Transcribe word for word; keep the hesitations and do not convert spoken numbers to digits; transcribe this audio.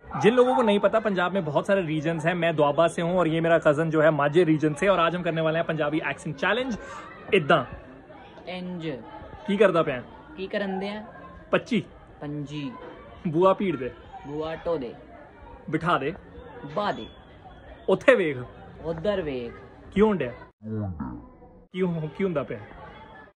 जिन लोगों को नहीं पता, पंजाब में बहुत सारे रीजन्स हैं। मैं दुआबा से हूँ और ये मेरा कजन जो है माझे रीजन से, और आज हम करने वाले हैं पंजाबी एक्सेंट चैलेंज। इदा इंज की करदा पिया? की करन दे? पच्ची पंजी बुआ भीड़ दे, बुआ टो दे, बिठा दे, बा दे, उत्थे वेख, उधर वेख, क्यों डे क्यों की हुंदा पिया?